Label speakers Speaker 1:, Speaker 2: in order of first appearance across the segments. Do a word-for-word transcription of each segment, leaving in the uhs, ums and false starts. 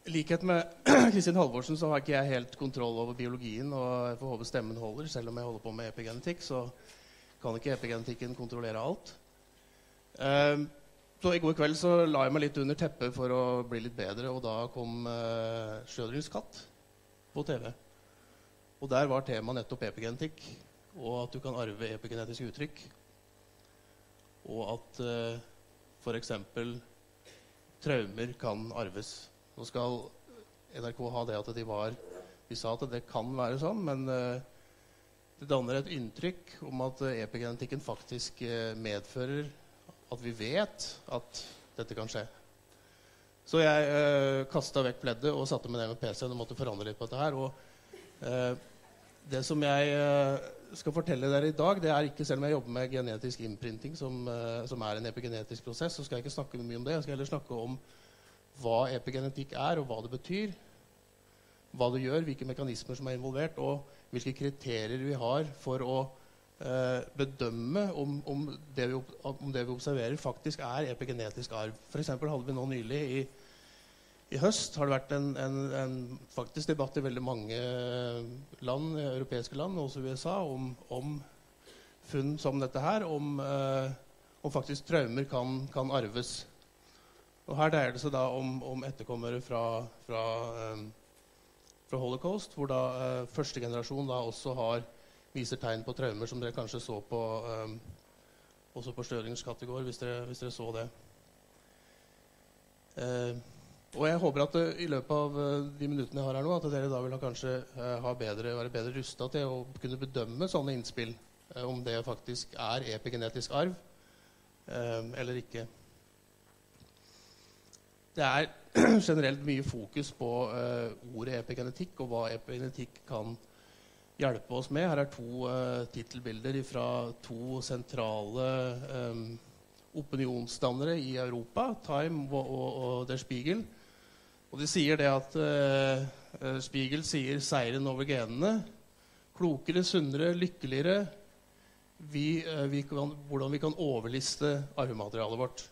Speaker 1: I likhet med Kristin Halvorsen så har ikke jeg helt kontroll over biologien, og jeg får håpe stemmen holder. Selv om jeg holder på med epigenetikk, så kan ikke epigenetikken kontrollere alt. Uh, så i går kveld så la jeg meg litt under teppet for å bli litt bedre, og da kom uh, Schrödingers katt på T V. Og der var temaet nettopp epigenetikk, og at du kan arve epigenetiske uttrykk. Og at uh, for eksempel traumer kan arves. Nå skal N R K ha det at de var, de sa at det kan være sånn, men uh, det danner et inntrykk om at uh, epigenetikken faktisk uh, medfører at vi vet at dette kan skje. Så jeg uh, kastet vekk pleddet og satte meg ned med P C-en og måtte forandre litt på dette her. Og, uh, det som jeg uh, skal fortelle dere i dag, det er ikke, selv om jeg jobber med genetisk innprinting, som, uh, som er en epigenetisk prosess, så skal jeg ikke snakke mye om det. Jeg skal heller snakke om hva epigenetikk er, og hva det betyr, hva det gjør, hvilke mekanismer som er involvert, og hvilke kriterier vi har for å eh, bedømme om, om, det vi, om det vi observerer faktisk er epigenetisk arv. For eksempel hadde vi nå nylig i, i høst har det vært en, en, en faktisk debatt i veldig mange land, europeiske land, også i U S A, om, om funn som dette her, om, eh, om faktisk traumer kan, kan arves. Og her dreier det seg da om, om etterkommere fra, fra, um, fra Holocaust, hvor da uh, første generasjon da også har, viser tegn på traumer, som dere kanskje så på, um, også på Schrödingers katt i går, hvis dere, hvis dere så det. Uh, og jeg håper at uh, i løpet av uh, de minuttene jeg har her nå, at dere da vil ha kanskje uh, ha bedre, være bedre rustet til å kunne bedømme sånne innspill, uh, om det faktisk er epigenetisk arv, uh, eller ikke. Det er generelt mye fokus på uh, ordet epigenetikk og hva epigenetikk kan hjelpe oss med. Her er to uh, titelbilder fra to sentrale um, opinionsdannere i Europa, Time og, og, og Der Spiegel. Og de sier det at uh, Spiegel sier seieren over genene, klokere, sunnere, lykkeligere, vi, uh, vi kan, hvordan vi kan overliste arvematerialet vårt.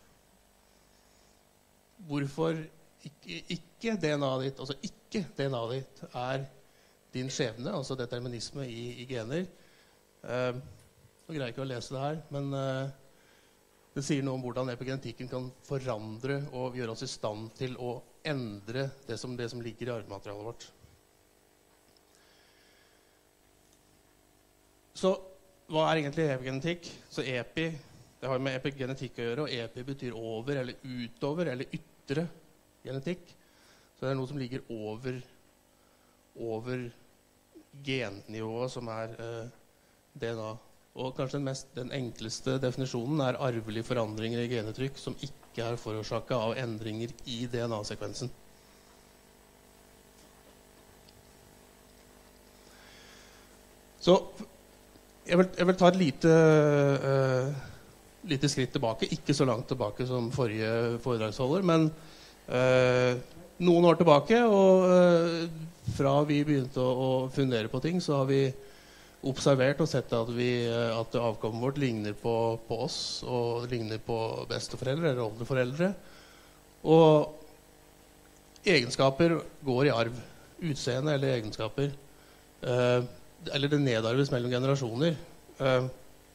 Speaker 1: Hvorfor ikke, ikke D N A-et ditt, altså ikke D N A-et ditt, er din skjebne, altså determinisme i, i gener. Uh, nå greier jeg ikke å lese det her, men uh, det sier noe om hvordan epigenetikken kan forandre og gjøre oss i stand til å endre det som, det som ligger i arvematerialet vårt. Så hva er egentlig epigenetikk? Så epi, det har med epigenetikk å gjøre, og epi betyr over eller utover eller ytre genetikk. Så det er noe som ligger over, over gennivået som er eh, D N A. Og kanskje den, mest, den enkleste definisjonen er arvelige forandringer i genetrykk som ikke er forårsaket av endringer i D N A-sekvensen. Så jeg vil, jeg vil ta et lite... Eh, lite skritt tilbake, ikke så langt tilbake som forrige foredragsholder, men eh, noen år tilbake, og eh, fra vi begynte å, å fundere på ting, så har vi observert og sett at, vi, at avkommet vårt ligner på, på oss, og ligner på besteforeldre eller oldeforeldre. Og egenskaper går i arv. Utseende eller egenskaper. Eh, eller det nedarves mellom generasjoner. Eh,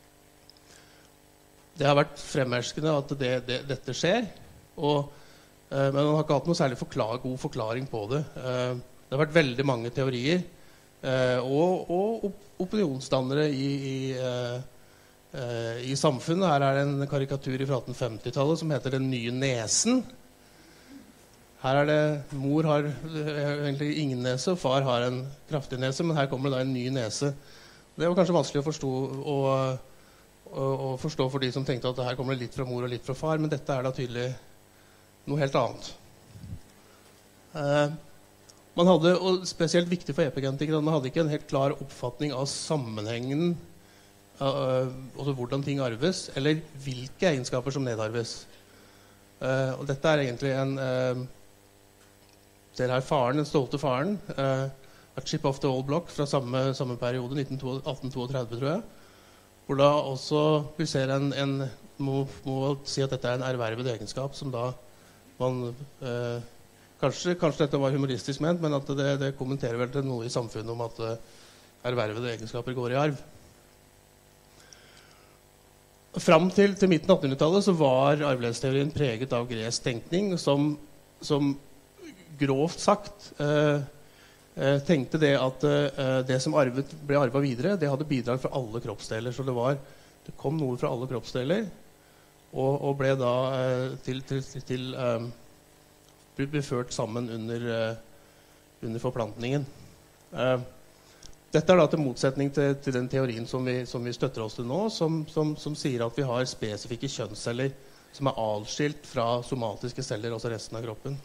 Speaker 1: Det har vært fremherskende at det, det, dette skjer, og, eh, men man har ikke hatt noe særlig forklar, god forklaring på det. Eh, det har vært veldig mange teorier, eh, og, og opinionsdannere i, i, eh, eh, i samfunnet. Her er det en karikatur fra atten femti-tallet som heter Den nye nesen. Her er det, mor har egentlig ingen nese, og far har en kraftig nese, men her kommer det da en ny nese. Det var kanskje vanskelig å forstå, og å forstå for de som tenkte at det her kommer litt fra mor og litt fra far, men dette er da tydelig noe helt annet. Eh, man hadde, og spesielt viktig for epigenetikere, man hadde ikke en helt klar oppfatning av sammenhengen, uh, altså hvordan ting arves, eller hvilke egenskaper som nedarves. Eh, og dette er egentlig en, uh, ser her faren, den stolte faren, uh, a chip off the old block fra samme, samme periode, atten trettito tror jeg, hvor da også vi ser en, en må, må si at dette er en ervervet egenskap som da man eh, kanskje, kanskje dette var humoristisk ment, men at det, det kommenterer vel til noe i samfunnet om at uh, ervervede egenskaper går i arv. Fram til, til midten av attenhundretallet så var arvelighetsteorien preget av gresk tenkning som, som grovt sagt uh, uh, tenkte det at uh, det som arvet, ble arvet videre, det hadde bidrag fra alle kroppsdeler. Så det, var, det kom noe fra alle kroppsdeler, og, og ble da uh, til, til, til um, ble ført sammen under, uh, under forplantningen. Uh, dette er da til motsetning til, til den teorien som vi, som vi støtter oss til nå, som, som, som sier at vi har spesifikke kjønnsceller som er adskilt fra somatiske celler, altså resten av kroppen.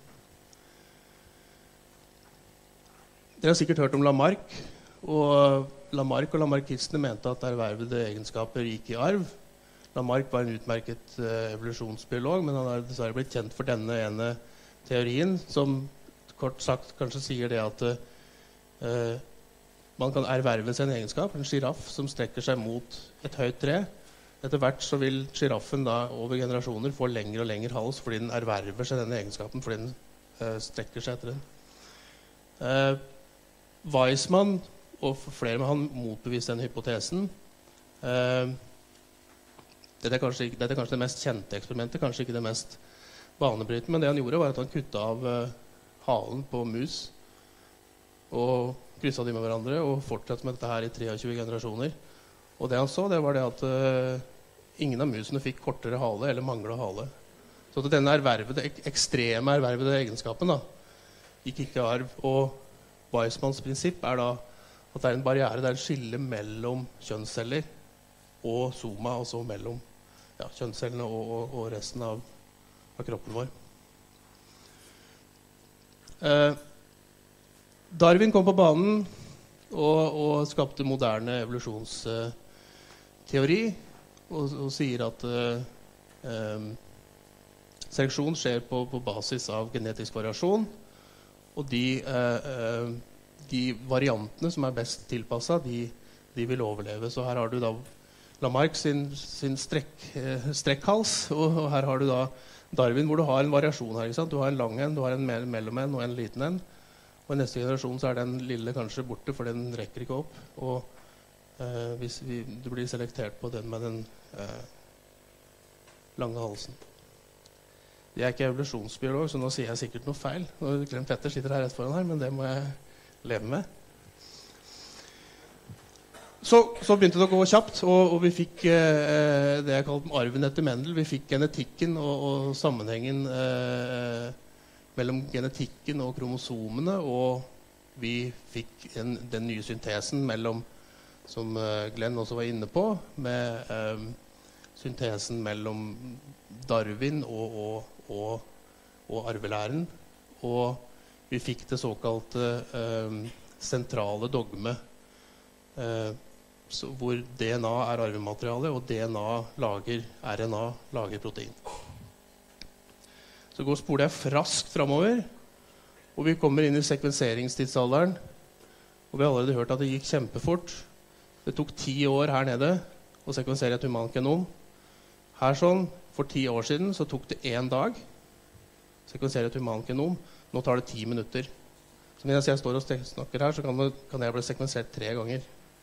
Speaker 1: Dere har sikkert hørt om Lamarck, og Lamarck og lamarckistene mente at ervervede egenskaper gikk i arv. Lamarck var en utmerket uh, evolusjonsbiolog, men han har dessverre blitt kjent for denne ene teorien, som kort sagt kanskje sier det at uh, man kan erverve seg en egenskap, en giraff som strekker seg mot et høyt tre. Etter hvert så vil giraffen da over generasjoner få lengre og lengre hals fordi den erverver seg denne egenskapen, fordi den uh, strekker seg etter den. Uh, Weismann og flere med han motbeviste den hypotesen. Uh, dette, er kanskje, dette er kanskje det mest kjente eksperimentet, kanskje ikke det mest banebrytende, men det han gjorde var at han kuttet av uh, halen på mus og krysset de med hverandre og fortsatte med dette her i tjuetre generasjoner. Og det han så, det var det at uh, ingen av musene fikk kortere hale eller manglet hale. Så at denne ervervede, ek ekstreme ervervede egenskapen da, gikk ikke arv. Og Weismanns prinsipp er da at det er en barriere, det er et skille mellom kjønnsceller og soma, altså mellom ja, kjønnscellene og, og, og resten av, av kroppen vår. Uh, Darwin kom på banen og, og skapte moderne evolusjonsteori og, og sier at uh, um, seleksjon skjer på, på basis av genetisk variasjon, og de, uh, uh, de variantene som er best tilpasset, de, de vil overleve. Så her har du da Lamarck sin, sin strekk, uh, strekkhals, og, og her har du da Darwin, hvor du har en variasjon her, ikke sant? Du har en lang en, du har en me mellom en og en liten en. Og i neste generasjon så er den lille kanskje borte, for den rekker ikke opp. Og eh, hvis vi, du blir selektert på den med den eh, lange halsen. Jeg er ikke evolusjonsbiolog, så nå sier jeg sikkert noe feil. Og Glenn Petter sitter her rett foran her, men det må jeg leve med. Så, så begynte det å gå kjapt, og, og vi fikk eh, det jeg kalte arven etter Mendel. Vi fikk genetikken og, og sammenhengen eh, mellom genetikken og kromosomene, og vi fikk en, den nye syntesen mellom, som uh, Glenn også var inne på, med um, syntesen mellom Darwin og, og, og, og arvelæren. Og vi fikk det såkalte um, sentrale dogme, uh, så, hvor D N A er arvemateriale, og D N A lager R N A, lager protein. Så går spoler jeg raskt fremover, og vi kommer inn i sekvenseringstidsalderen. Og vi har allerede hørt at det gikk kjempefort. Det tok ti år her nede å sekvensere et humangenom. Her sånn, for ti år siden, så tok det en dag å sekvensere et humangenom. Nå tar det ti minutter. Så mens jeg står og snakker her, så kan, det, kan jeg bli sekvensert tre ganger.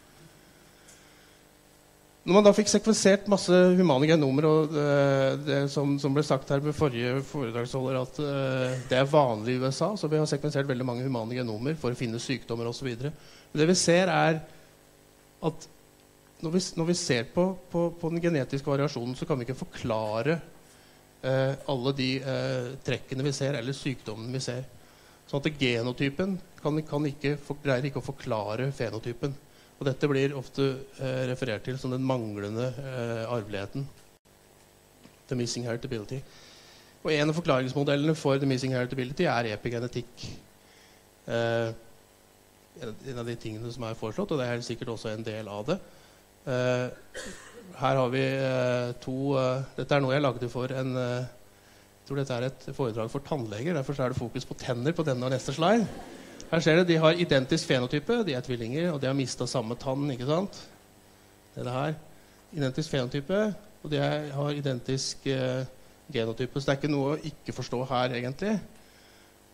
Speaker 1: Når man da fikk sekvensert masse humane genomer, og uh, det som, som ble sagt her med forrige foredragsholder, at uh, det er vanlig i U S A, så vi har sekvensert veldig mange humane genomer for å finne sykdommer og så videre. Men det vi ser er at når vi, når vi ser på, på, på den genetiske variasjonen, så kan vi ikke forklare uh, alle de uh, trekkene vi ser, eller sykdommene vi ser. Sånn at genotypen kan, kan ikke, for, greier ikke å forklare fenotypen. Og dette blir ofte eh, referert til som den manglende eh, arveligheten. The missing heritability. Og en av forklaringsmodellene for the missing heritability er epigenetikk. Eh, en av de tingene som er foreslått, og det er sikkert også en del av det. Eh, her har vi eh, to... Eh, dette er noe jeg lagde for en... Eh, jeg tror dette er et foredrag for tannleger, derfor er det fokus på tenner på denne og neste slide. Her ser dere, de har identisk fenotype, de er tvillinger, og de har mistet samme tann, ikke sant? Det er det her. Identisk fenotype, og de har identisk eh, genotype, så det er ikke noe å ikke forstå her, egentlig.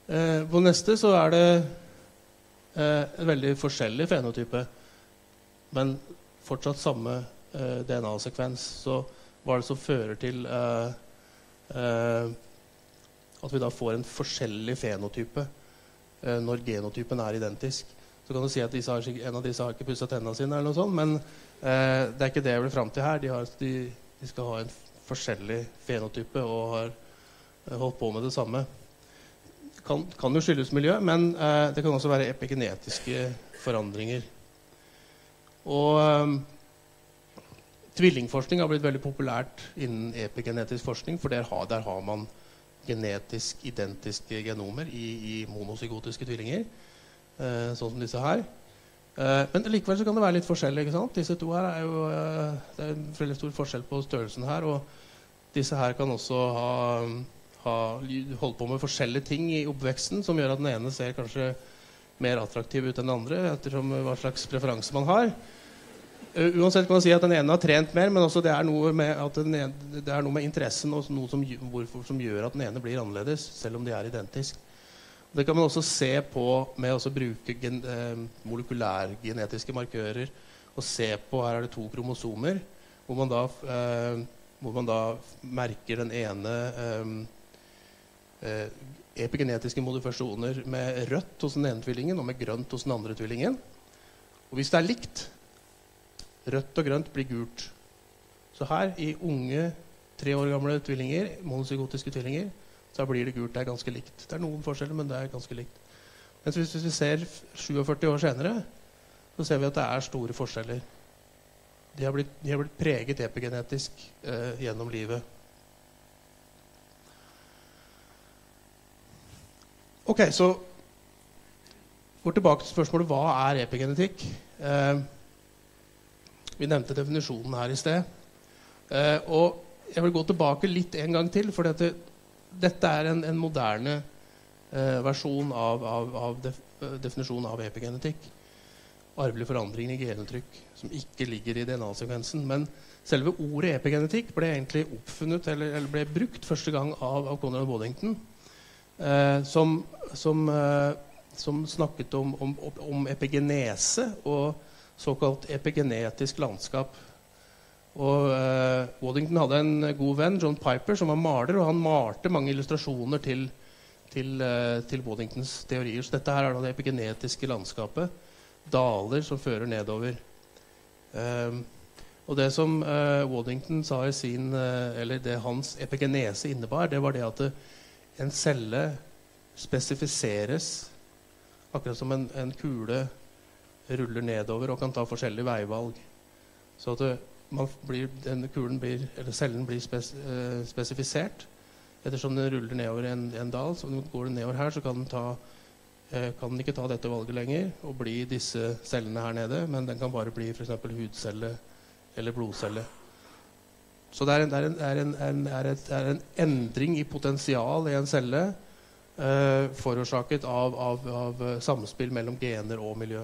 Speaker 1: Eh, på neste så er det eh, en veldig forskjellig fenotype, men fortsatt samme eh, D N A-sekvens. Så hva er det som fører til eh, eh, at vi da får en forskjellig fenotype eh, når genotypen er identisk? Så kan du si at disse har, en av disse har ikke pusset tennene sine, eller noe sånt, men eh, det er ikke det jeg vil frem til her. De, har, de, de skal ha en forskjellig fenotype og har holdt på med det samme. Det kan, kan jo skyldes miljø, men eh, det kan også være epigenetiske forandringer. Og eh, tvillingforskning har blitt veldig populært innen epigenetisk forskning, for der har, der har man genetisk identiske genomer i, i monozygotiske tvillinger. Uh, sånn som disse her. Uh, men likevel så kan det være litt forskjellig, ikke sant? Disse to her er jo uh, det er en veldig stor forskjell på størrelsen her, og disse her kan også ha, ha holdt på med forskjellige ting i oppveksten som gjør at den ene ser kanskje mer attraktiv ut enn den andre, ettersom hva slags preferanse man har. Uh, uansett kan man si at den ene har trent mer, men også det er noe med, at den ene, det er noe med interessen og noe som, hvorfor, som gjør at den ene blir annerledes, selv om de er identiske. Det kan man også se på med å bruke gen, eh, molekylærgenetiske markører og se på, her er det to kromosomer, hvor man da, eh, hvor man da merker den ene eh, eh, epigenetiske modifikasjoner med rødt hos den ene tvillingen og med grønt hos den andre tvillingen. Og hvis det er likt, rødt og grønt blir gult. Så her i unge, tre år gamle tvillinger, monozygotiske tvillinger, så blir det gult. Det er ganske likt. Det er noen forskjeller, men det er ganske likt. Men hvis, hvis vi ser syttiåtte år senere, så ser vi at det er store forskjeller. De har blitt, de har blitt preget epigenetisk eh, gjennom livet. Ok, så går tilbake til spørsmålet, hva er epigenetikk? Eh, vi nevnte definisjonen her i sted. Eh, og jeg vil gå tilbake litt en gang til, for dette Dette er en, en moderne eh, versjon av, av, av def, definisjonen av epigenetikk. Arvelig forandring i genuttrykk som ikke ligger i D N A-sekvensen. Men selve ordet epigenetikk ble egentlig oppfunnet, eller, eller ble brukt første gang av, av Conrad Waddington, eh, som, som, eh, som snakket om, om, om epigenese og såkalt epigenetisk landskap. Og uh, Waddington hadde en god venn, John Piper, som var maler, og han malte mange illustrasjoner til, til, uh, til Waddingtons teorier. Så dette her er da det epigenetiske landskapet. Daler som fører nedover. Um, og det som uh, Waddington sa i sin, uh, eller det hans epigenese innebar, det var det at det, en celle spesifiseres akkurat som en, en kule ruller nedover og kan ta forskjellige veivalg. Så at det, man blir, denne kulen blir, eller cellen blir spes, eh, spesifisert ettersom den ruller nedover en, en dal. Så går den nedover her, så kan den, ta, eh, kan den ikke ta dette valget lenger og bli disse cellene her nede, men den kan bare bli for eksempel hudcelle eller blodcelle. Så det er en, det er en, er en, en, er et, er en endring i potensial i en celle eh, forårsaket av, av, av samspill mellom gener og miljø.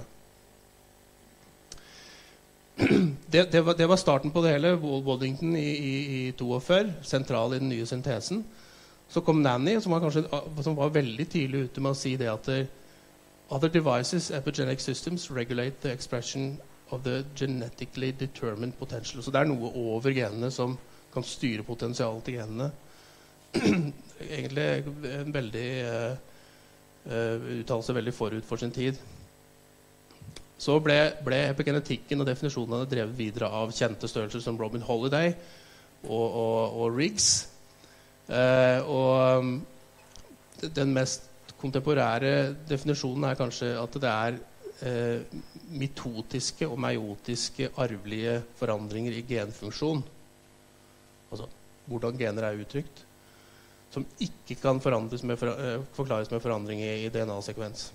Speaker 1: Det, det, var, det var starten på det hele. Waddington i, i, i forty-two, sentral i den nye syntesen. Så kom Nanny, som var, kanskje, som var veldig tidlig ute med å si det at other devices, epigenetic systems, regulate the expression of the genetically determined potential. Så det er noe over genene som kan styre potensialet til genene. Egentlig en veldig uh, uh, uttalelse veldig forut for sin tid. Så ble, ble epigenetikken og definisjonene drevet videre av kjente størrelser som Robin Holliday og, og, og Riggs. Eh, og um, den mest kontemporære definisjonen er kanskje at det er eh, mitotiske og meiotiske arvelige forandringer i genfunksjon. Altså hvordan gener er uttrykt, som ikke kan forandres med, for, eh, forklares med forandring i, i D N A-sekvens.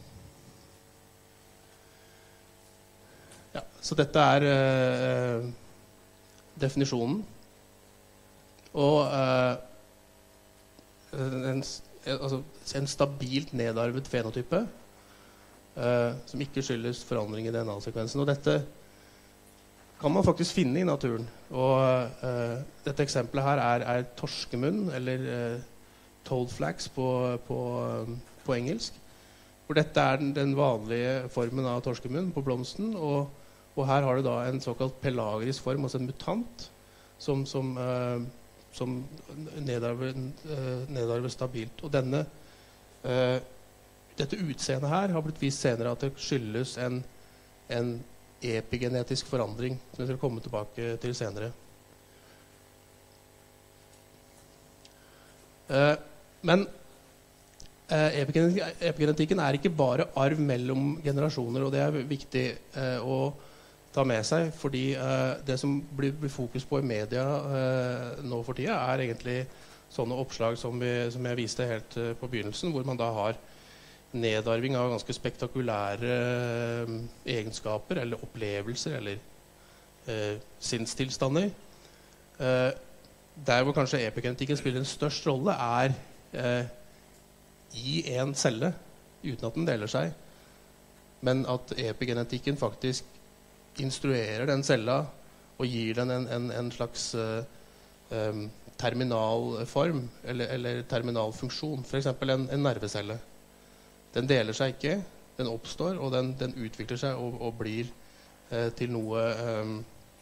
Speaker 1: Ja, så dette er uh, definisjonen. Og uh, en, altså, en stabilt nedarvet fenotype uh, som ikke skyldes forandring i D N A-sekvensen. Og dette kan man faktisk finne i naturen. Og uh, dette eksempelet her er, er torskemunn, eller uh, toadflax på, på um, på engelsk. For dette er den, den vanlige formen av torskemunn på blomsten, og, og her har du da en såkalt pelagrisk form, altså en mutant, som, som, uh, som nedarver, uh, nedarver stabilt. Og denne, uh, dette utseendet her har blitt vist senere at det skyldes en, en epigenetisk forandring, som jeg skal komme tilbake til senere. Uh, men uh, epigenetikken er ikke bare arv mellom generasjoner, og det er viktig uh, å ta med seg, fordi uh, det som blir, blir fokus på i media uh, nå for tida, er egentlig sånne oppslag som, vi, som jeg viste helt uh, på begynnelsen, hvor man da har nedarving av ganske spektakulære uh, egenskaper, eller opplevelser, eller uh, sinnstilstander. Uh, Der hvor kanskje epigenetikken spiller en størst rolle, er eh, i en celle, uten at den deler seg. Men at epigenetikken faktisk instruerer den cella og gir den en, en, en slags eh, um, terminalform, eller, eller terminalfunksjon. For eksempel en, en nervecelle. Den deler seg ikke, den oppstår, og den, den utvikler seg og, og blir eh, til noe um,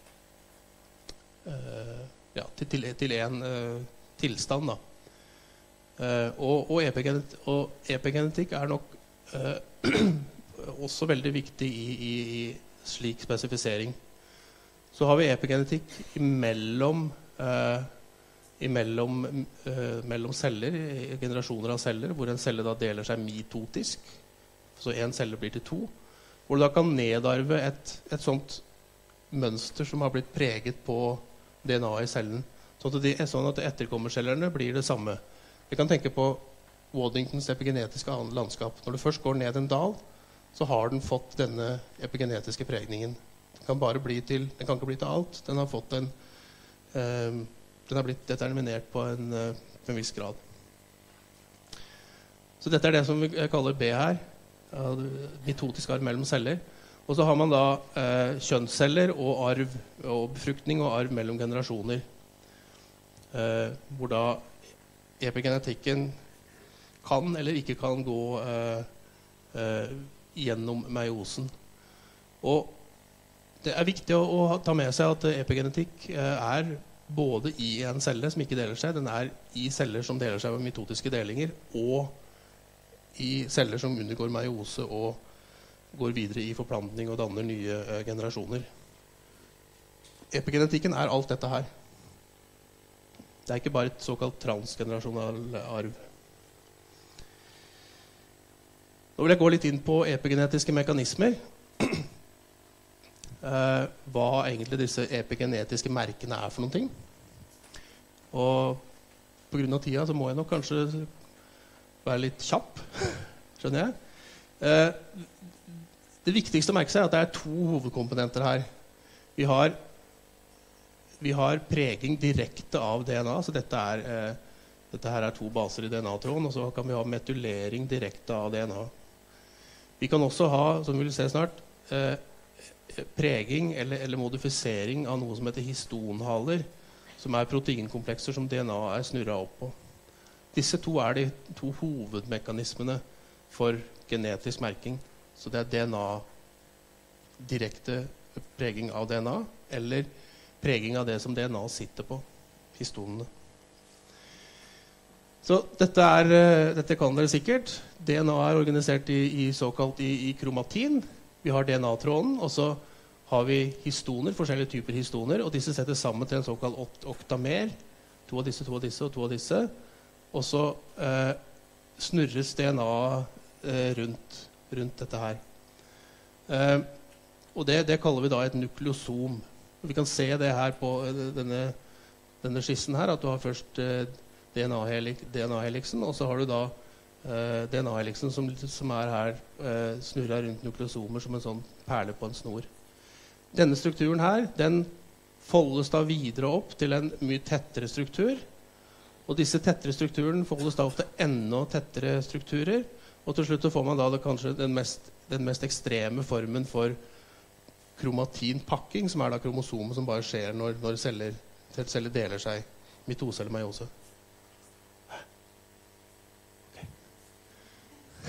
Speaker 1: uh, Ja, til, til, til en uh, tilstand da. Uh, og, og, epigenet, og epigenetikk er nok uh, også veldig viktig i, i, i slik spesifisering. Så har vi epigenetikk imellom, uh, imellom uh, mellom celler, generasjoner av celler, hvor en celle da deler seg mitotisk, så en celle blir til to, hvor du da kan nedarve et, et sånt mønster som har blitt preget på D N A i cellen, sånn at, de, sånn at etterkommercellerne blir det samme. Vi kan tenke på Waddingtons epigenetiske landskap. Når du først går ned en dal, så har den fått denne epigenetiske pregningen. Den kan, bare bli til, den kan ikke bli til alt. Den har fått en, um, den har blitt determinert på en, uh, på en viss grad. Så dette er det som vi kaller B her, uh, mitotisk arv mellom celler. Og så har man da eh, kjønnsceller og arv, og befruktning og arv mellom generasjoner. Eh, hvor da epigenetikken kan eller ikke kan gå eh, eh, gjennom meiosen. Og det er viktig å, å ta med seg at epigenetikk eh, er både i en celle som ikke deler seg, den er i celler som deler seg ved mitotiske delinger, og i celler som undergår meiose og går videre i forplantning og danner nye uh, generasjoner. Epigenetikken er alt dette her. Det er ikke bare et såkalt transgenerasjonal arv. Nå vil jeg gå litt inn på epigenetiske mekanismer. uh, hva egentlig disse epigenetiske merkene er for noen ting. Og på grunn av tida så må jeg nok kanskje være litt kjapp, skjønner jeg. Uh, Det viktigste å merke seg er at det er to hovedkomponenter her. Vi har, vi har preging direkte av D N A, så dette, er, eh, dette her er to baser i D N A-tråden, og så kan vi ha metylering direkte av D N A. Vi kan også ha, som vi vil se snart, eh, preging eller, eller modifisering av noe som heter histonhaler, som er proteinkomplekser som D N A er snurret opp på. Disse to er de to hovedmekanismene for genetisk merking. Så det er D N A, direkte preging av D N A, eller preging av det som D N A sitter på, histonene. Så dette, er, dette kan dere sikkert. D N A er organisert i, i såkalt i, i kromatin. Vi har D N A-tråden, og så har vi histoner, forskjellige typer histoner, og disse settes sammen til en såkalt oktamer. To av disse, to av disse og to av disse. Og så eh, snurres D N A eh, rundt rundt dette her. Uh, og det, det kaller vi da et nukleosom. Vi kan se det her på denne, denne skissen her, at du har først uh, D N A-heliksen, og så har du da uh, D N A-heliksen som, som er her uh, snurret rundt nukleosomer som en sånn perle på en snor. Denne strukturen her, den foldes da videre opp til en mye tettere struktur, og disse tettere strukturen foldes da opp til enda tettere strukturer, og til slutt så får man da det kanskje den mest, den mest ekstreme formen for kromatinpakking, som er da kromosomet som bare skjer når, når celler, celler deler seg, mitose eller meiose. Okay.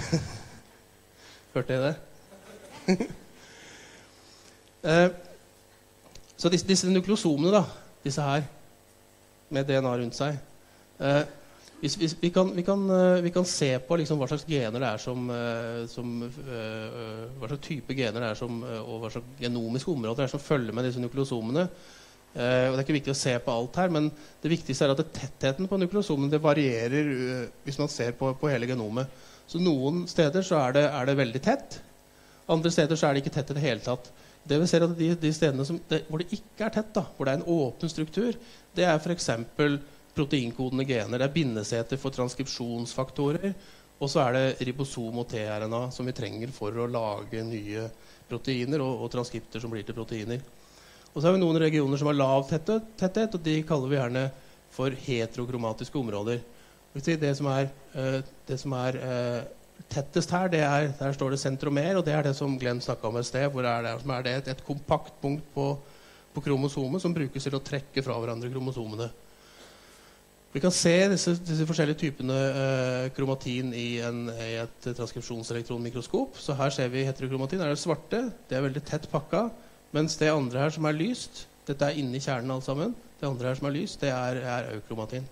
Speaker 1: Hørte jeg det? eh, så disse, disse nukleosomene, da, disse her, med D N A rundt seg, eh, hvis, hvis, vi, kan, vi, kan, uh, vi kan se på liksom, hva slags gener det er som, uh, som uh, hva slags type gener det er som, uh, og hva slags genomiske områder det er som følger med disse nukleosomene. Uh, og det er ikke viktig å se på alt her, men det viktigste er at det, tettheten på nukleosomene det varierer uh, hvis man ser på, på hele genomet. Så noen steder så er det, er det veldig tett, andre steder så er det ikke tett i det hele tatt. Det vi ser at de, de stedene som, det, hvor det ikke er tett, da, hvor det er en åpen struktur, det er for eksempel proteinkodende gener, det er bindeseter for transkripsjonsfaktorer, og så er det ribosom og tRNA som vi trenger for å lage nye proteiner og, og transkripter som blir til proteiner. Og så har vi noen regioner som har lav tetthet, tetthet og de kaller vi gjerne for heterokromatiske områder. Det som er, det som er tettest her, det er, der står det sentromer, og det er det som Glenn snakket om et sted, hvor er det, som er det et, et kompakt punkt på, på kromosomet som brukes til å trekke fra hverandre kromosomene. Vi kan se disse, disse forskjellige typene eh, kromatin i, en, i et transkripsjonselektronmikroskop. Så her ser vi heterokromatin. Er det svarte? Det er veldig tett pakka. Mens det andre her som er lyst, dette er inni kjernen alt sammen, det andre her som er lyst, det er, er eukromatin.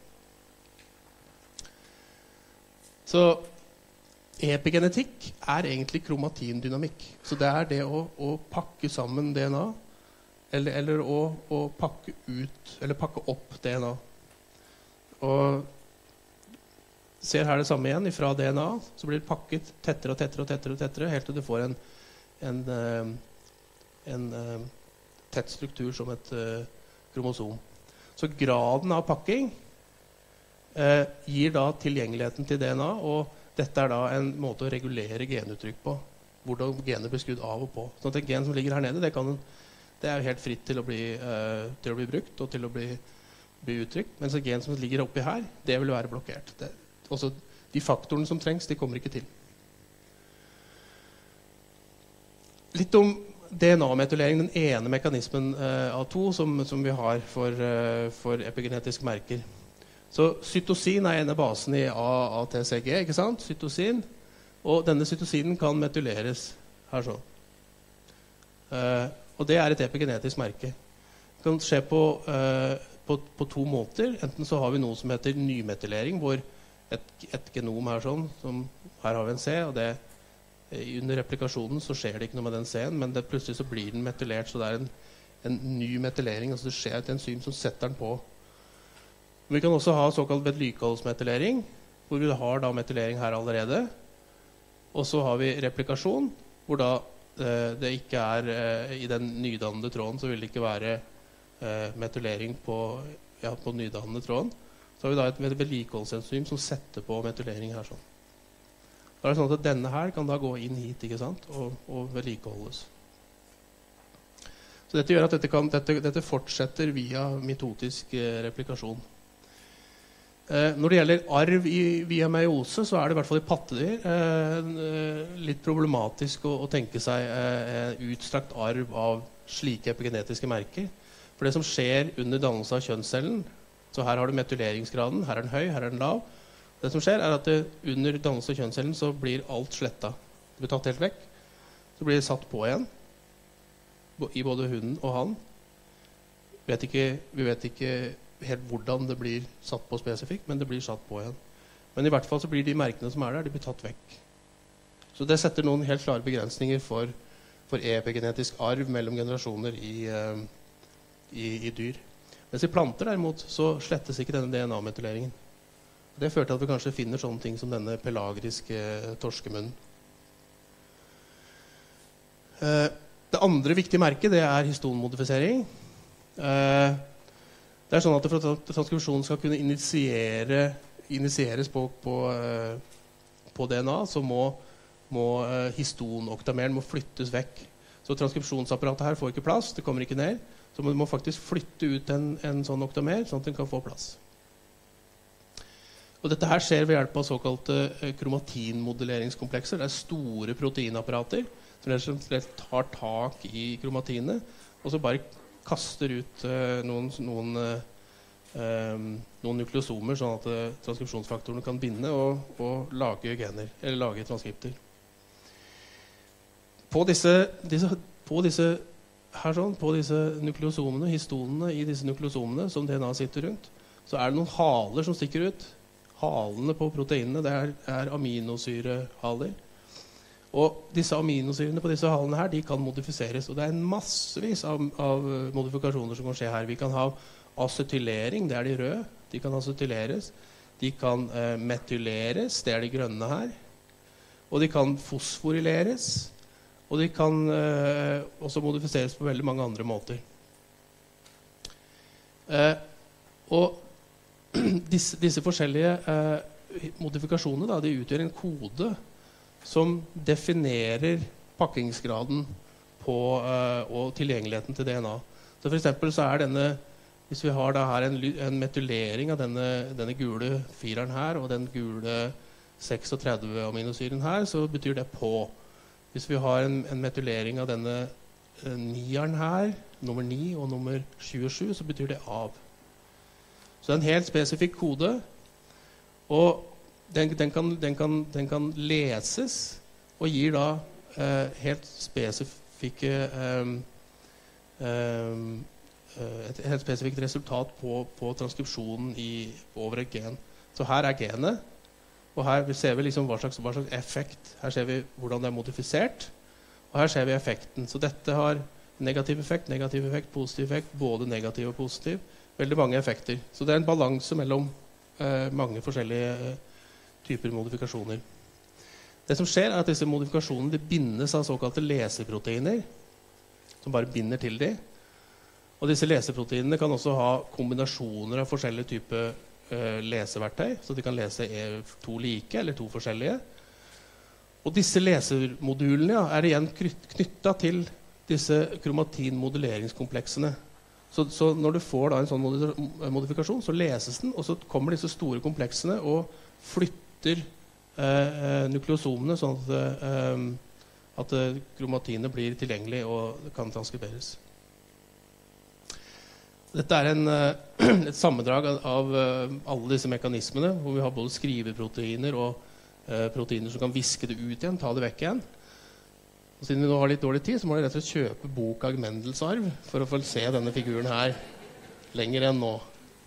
Speaker 1: Så epigenetikk er egentlig kromatindynamikk. Så det er det å, å pakke sammen D N A, eller, eller å, å pakke ut, eller pakke opp D N A. Og ser her det samme igjen fra D N A, så blir det pakket tettere og tettere og tettere, og tettere helt til du får en, en, en, en tett struktur som et uh, kromosom. Så graden av pakking uh, gir da tilgjengeligheten til D N A, og dette er da en måte å regulere genuttrykk på, hvordan gener blir skrudd av og på. Så det gen som ligger her nede, det, kan, det er helt fritt til å bli, uh, til å bli brukt og til å bli blir uttrykt, mens et gen som ligger oppi her, det vil være blokkert. Det, også de faktorene som trengs, de kommer ikke til. Litt om D N A-metylering, den ene mekanismen eh, av to som, som vi har for, eh, for epigenetiske merker. Så cytosin er en av basene i A T C G, ikke sant? Cytosin. Og denne cytosinen kan metyleres her sånn. Eh, og det er et epigenetisk merke. Det kan skje på eh, På, på to måter. Enten så har vi noe som heter nymetylering, hvor et, et genom er sånn, som her har vi en C, og det, under replikasjonen så skjer det ikke noe med den C-en, men det, plutselig så blir den metylert, så det er en, en ny metylering, altså det skjer et enzym som setter den på. Men vi kan også ha såkalt vedlikeholdsmetylering, hvor vi har da metylering her allerede, og så har vi replikasjon, hvor da eh, det ikke er, eh, i den nydannede tråden så vil det ikke være Uh, metylering på, ja, på nydannende tråden. Så har vi da et vedlikeholdsenzym som setter på metylering her sånn. Da er det sånn at denne her kan da gå inn hit, ikke sant, og, og vedlikeholdes. Så dette gjør at dette, kan, dette, dette fortsetter via mitotisk uh, replikasjon. Uh, når det gjelder arv i, via meiose, så er det i hvert fall i pattedyr uh, litt problematisk å, å tenke seg uh, utstrakt arv av slike epigenetiske merker. For det som skjer under dannelse av kjønnscellen, så her har du metyleringsgraden, her er den høy, her er den lav. Det som skjer er at det, under dannelse av kjønnscellen så blir alt sletta. Det blir tatt helt vekk. Så blir det satt på igjen, i både hunden og han. Vet ikke, vi vet ikke helt hvordan det blir satt på spesifikt, men det blir satt på igjen. Men i hvert fall så blir de merkene som er der, de blir tatt vekk. Så det setter noen helt klare begrensninger for, for epigenetisk arv mellom generasjoner i uh, I, i dyr. Mens i planter derimot så slettes ikke denne D N A-metyleringen. Det fører til at vi kanskje finner sånne ting som denne pelagriske torskemunnen. Eh, det andre viktige merket det er histonmodifisering. Eh, det er sånn at for at transkripsjonen skal kunne initiere, initieres på, på, eh, på D N A, så må, må eh, histonoktameren må flyttes vekk. Så transkripsjonsapparatet her får ikke plass, det kommer ikke ned. Så man må faktisk flytte ut en, en sånn oktamer, sånn at den kan få plass. Og dette her skjer ved hjelp av såkalte eh, kromatinmodelleringskomplekser. Det er store proteinapparater som rett og slett tar tak i kromatinet, og så bare kaster ut eh, noen, noen, eh, noen nukleosomer, sånn at eh, transkripsjonsfaktorene kan binde og, og lage gener, eller lage transkripter. på disse, disse, på disse her sånn, på disse nukleosomene, histonene i disse nukleosomene som D N A sitter rundt, så er det noen haler som stikker ut. Halene på proteinene, det er, er aminosyrehaler. Og disse aminosyrene på disse halene her, de kan modifiseres. Og det er en massevis av, av modifikasjoner som kan skje her. Vi kan ha acetylering, det er de røde. De kan acetyleres. De kan eh, metyleres, det er de grønne her. Og de kan fosforileres. Og de kan eh, også modifiseres på veldig mange andre måter. Eh, og disse, disse forskjellige eh, modifikasjonene da, de utgjør en kode som definerer pakkingsgraden på, eh, og tilgjengeligheten til D N A. Så for eksempel så er denne, hvis vi har da her en, en metylering av denne, denne gule fireren her, og den gule seksogtredve aminosyren her, så betyr det på. Hvis vi har en, en metylering av denne eh, nieren her, nummer ni og nummer tjuesju, så betyr det av. Så det er en helt spesifikk kode, og den, den, kan, den, kan, den kan leses og gir da eh, helt spesifikke eh, eh, et helt spesifikt resultat på, på transkripsjonen i, over et gen. Så her er genet. Og her ser vi liksom hva slags, hva slags effekt. Her ser vi hvordan det er modifisert. Og her ser vi effekten. Så dette har negativ effekt, negativ effekt, positiv effekt, både negativ og positiv. Veldig mange effekter. Så det er en balanse mellom eh, mange forskjellige eh, typer modifikasjoner. Det som skjer er at disse modifikasjonene de bindes av såkalte leseproteiner, som bare binder til dem. Og disse leseproteinene kan også ha kombinasjoner av forskjellige typer leseverktøy, så de kan lese to like eller to forskjellige. Og disse lesermodulene ja, er igjen knyttet til disse kromatinmodelleringskompleksene. Så, så når du får da en sånn modifikasjon, så leses den, og så kommer disse store kompleksene og flytter eh, nukleosomene sånn at, eh, at kromatinet blir tilgjengelig og kan transkriberes. Dette er en, et sammendrag av, av alle disse mekanismene, hvor vi har både skriveproteiner og uh, proteiner som kan viske det ut igjen, ta det vekk igjen. Og siden vi nå har litt dårlig tid, så må dere rett og slett kjøpe bok av Mendels arv for å få se denne figuren her lenger enn nå.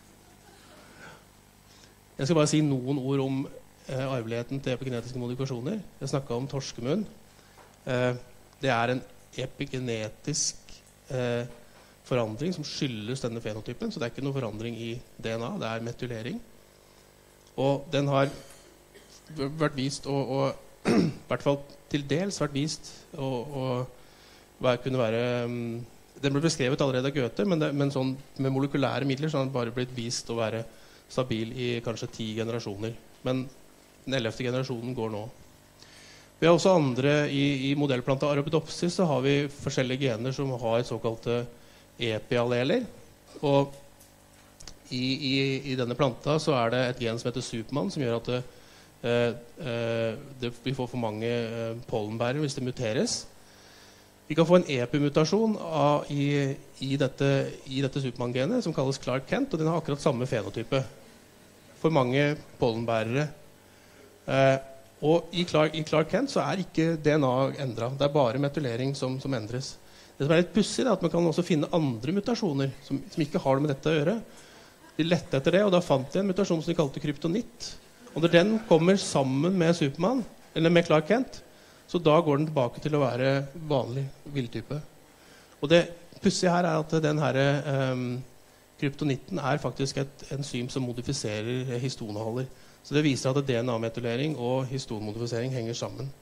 Speaker 1: Jeg skal bare si noen ord om uh, arveligheten til epigenetiske modifikasjoner. Jeg snakket om torskemunn. Uh, det er en epigenetisk uh, forandring som skyldes denne fenotypen, så det er ikke noe forandring i D N A, det er metylering. Og den har vært vist, og, og i hvert fall til dels vært vist, og, og kunne være, um, den ble beskrevet allerede av Goethe, men, det, men sånn, med molekylære midler så har den bare blitt vist å være stabil i kanskje ti generasjoner. Men den ellevte generasjonen går nå. Vi har også andre, i, i modellplanta Arabidopsis så har vi forskjellige gener som har såkalte epialleler, og i, i, i denne planta så er det et gen som heter Superman, som gjør at det, eh, eh, det, vi får for mange eh, pollenbærere hvis det muteres. Vi kan få en epimutasjon av, i, i dette, i dette Superman-genet som kalles Clark Kent, og den har akkurat samme fenotype for mange pollenbærere. Eh, og i Clark, i Clark Kent så er ikke D N A endret, det er bare metylering som, som endres. Det som er litt pussig er at man kan også finne andre mutasjoner som, som ikke har det med dette å gjøre. De lette etter det, og da fant de en mutasjon som de kalte kryptonitt. Og når den kommer sammen med Superman, eller med Clark Kent, så da går den tilbake til å være vanlig villtype. Og det pussige her er at den her um, kryptonitten er faktisk et enzym som modifiserer histoneholder. Så det viser at D N A-metylering og histonmodifisering henger sammen.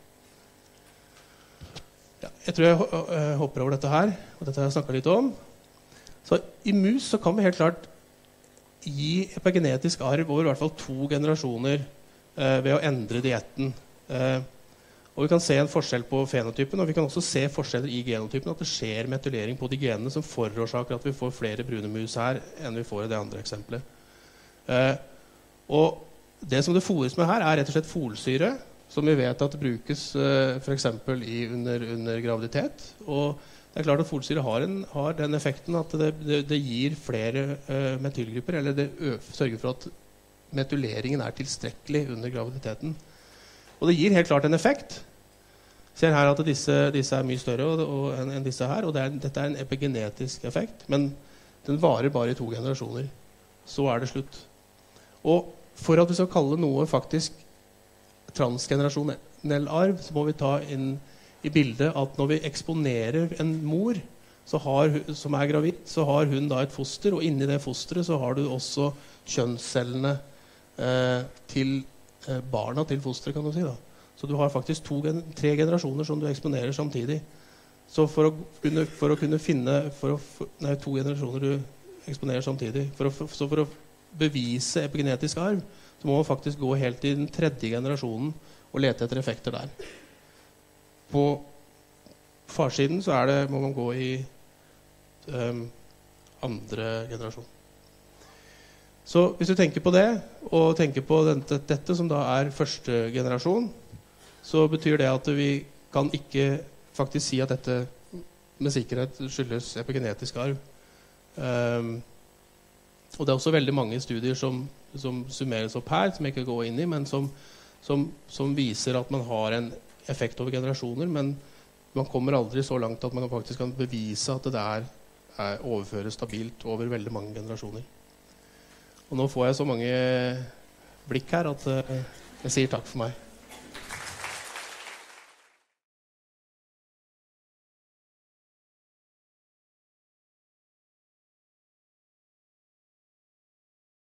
Speaker 1: Ja, jeg tror jeg uh, hopper over dette her, og dette har jeg snakket litt om. Så i mus så kan vi helt klart gi epigenetisk arv over i hvert fall to generasjoner uh, ved å endre dietten. Uh, og vi kan se en forskjell på fenotypen, og vi kan også se forskjeller i genotypen, at det skjer metylering på de genene som forårsaker at vi får flere brune mus her enn vi får i det andre eksempelet. Uh, og det som det fôres med her er rett og slett folsyre, som vi vet at det brukes uh, for eksempel i under, under graviditet. Og det er klart at folsyre har, en, har den effekten at det, det, det gir flere uh, metylgrupper, eller det sørger for at metyleringen er tilstrekkelig under graviditeten. Og det gir helt klart en effekt. ser her at disse, disse er mye større og, og, enn, enn disse her, og det er, dette er en epigenetisk effekt, men den varer bare i to generasjoner. Så er det slutt. Og for at vi skal kalle noe faktisk transgenerasjonell arv, så må vi ta inn i bildet at når vi eksponerer en mor så har, som er gravid, så har hun da et foster, og inni det fosteret så har du også kjønnscellene eh, til eh, barna til fosteret, kan du si da. Så du har faktisk to, tre generasjoner som du eksponerer samtidig. Så for å kunne, for å kunne finne for å, nei, to generasjoner du eksponerer samtidig. For å, så for å bevise epigenetisk arv, så må man faktisk gå helt i den tredje generasjonen og lete etter effekter der. På farsiden så er det, må man gå i um, andre generasjon. Så hvis du tenker på det, og tenker på dette, dette som da er første generasjon, så betyr det at vi kan ikke faktisk si at dette med sikkerhet skyldes epigenetisk arv. Um, og det er også veldig mange studier som, som summeres opp her, som jeg ikke går inn i, men som, som, som viser at man har en effekt over generasjoner, men man kommer aldri så langt at man faktisk kan bevise at det er, er overføres stabilt over veldig mange generasjoner. Og nå får jeg så mange blikk her at uh, jeg sier takk for meg.